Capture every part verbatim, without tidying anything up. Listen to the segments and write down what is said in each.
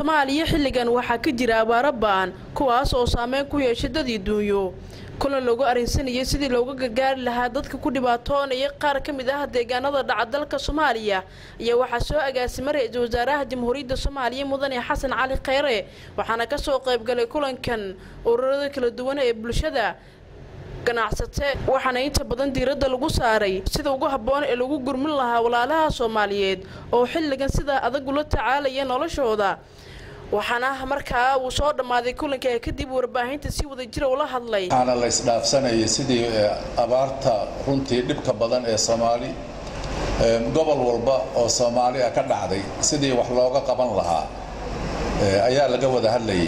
Soomaaliya xilligan waxa ka jira abaaro baan kuwaas oo saameyn ku yeeshay dadii duunyo kulan lagu arinsanayay sidii looga gargaari lahaa dadka ku dhibaatoonaya qaar ka mid ah deegaanada dhaca dalka Soomaaliya iyo waxa soo agaasimay ra'iisul wasaaraha Jamhuuriyadda Soomaaliya Mudane Xasan Cali Khayre waxaana ka soo qayb galay kulankan ururada kala duwan ee bulshada ganacsate waxaana inta badan diiradda lagu saaray sida ugu habboon ee lagu gurmin lahaa walaalaha Soomaaliyeed oo xilligan sida adag ula tacaalaya noloshooda waxaana markaa uu soo dhamaaday kulanka kadib warbaahinta si wada jir oo la hadlay ana la isdhaafsanay sidii abaarta runtii dhibka badan ee Soomaali gobol walba oo Soomaali ka dhacday sidii wax looga qaban lahaa ayaa laga wada hadlayay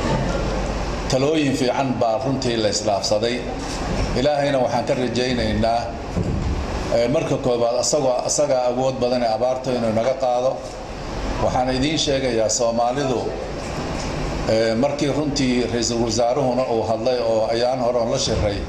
talooyin fiican baa runtii la isdhaafsaday ilaahayna waxaan ka rajaynaynaa marka koobaad asagoo asaga awood badan ee abaarta inuu naga qaado waxaan idin sheegayaa Soomaalidu markii runtii ra'iisul wasaaruhuna uu hadlay oo ayaan hore la shiray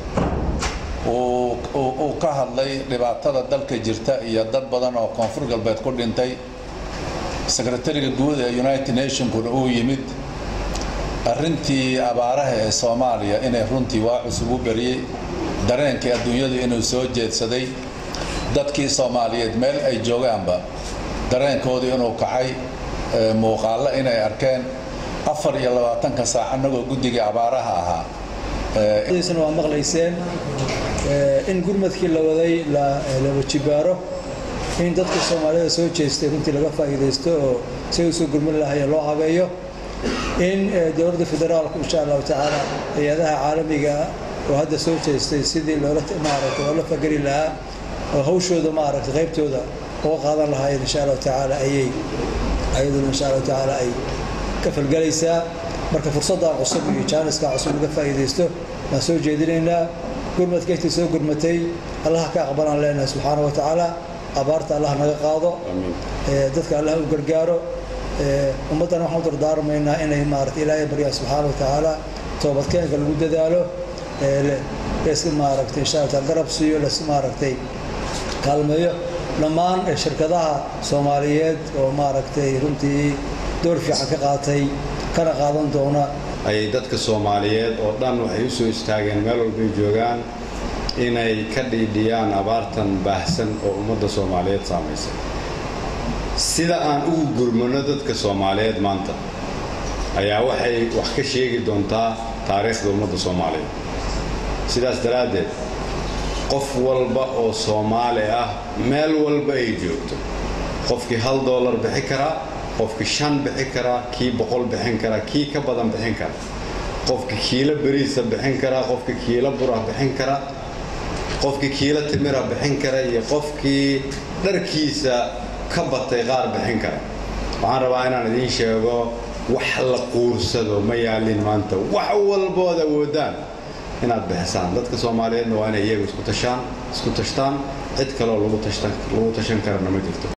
oo oo ka hadlay dhibaatada dalka jirta iyo dad badan oo koonfur galbeed ku dhintay secretary guud ee United Nations uu yimid arrintii abaaraha ee Soomaaliya inay runtii waa cusub u bariyay dareenkii adduunyada inuu soo jeedsaday dadkii Soomaaliyeed meel ay joogaanba dareenkooda inuu kacay muuqaalo inay arkeen afar iyo labaatan ka saac anagoo guddiga abaaraha ahaa ee waa maqlayseen in gurmadkii la waday la la wajibaaro in dadka Soomaaliyeed soo jeestay runtii laga faa'iideysto oo si uu soo gurman lahaa loo habeeyo in dowladda federaalka insha Allah ta'ala hay'adaha caalamiga oo hadda soo jeestay sidii loola maaragtay oo la fagari lahaa oo hawshooda maaragtay qaybtooda oo qaadan lahaa insha Allah ta'ala ayay ayaduna insha Allah ta'ala ay ka falgalaysaa marka fursadda cusub iyo jaaniska cusub laga faa'iideysto ma soo jeedinaynaa gurmadka intii soo gurmatay Allah ka aqbalan leena subhanahu wa ta'ala abaarta Allah naga qaado ee dadka Allah u gargaaro ummadana waxaan dardaarmaynaa inay maartay Ilaahay bariya subhanahu wa ta'ala toobadkeenka lagu dadaalo ee isla maartay insha Allah garab siiyo la maartay kaalmeeyo dhammaan shirkadaha Soomaaliyeed oo maartay runtii door fiican ka qaatay kana qaadan doona ay dadka Soomaaliyeed oo dhan waxay u soo istaageen meel walba ay joogaan inay ka dhiidhiyaan abaartan baahsan oo ummadda Soomaaliyeed saameysay sida aan ugu gurmano dadka Soomaaliyeed maanta ayaa waxay wax ka sheegi doontaa taariikhda ummadda Soomaaliyeed sidaas daraadeed qof walba oo Soomaali ah meel walba ay joogto qofkii hal dollar bixi kara qofkii shan bixi kara kii boqol bixin kara kii ka badan bixin kara qofkii kiilo bariis bixin kara qofkii kiilo bur bixin kara qofkii kiilo timir bixin kara iyo qofkii dharkiisa ka batay qaar bixin kara waxaan rabaa inaan idin sheego wax la quursado ma yaalin maanta wax walba wada wadaan inaad bixisaan dadka Soomaaliyeedna waa inay iyagu isku tashaan isku tashtaan cid kale oo lagu tashtan lagu tashan karana ma jirto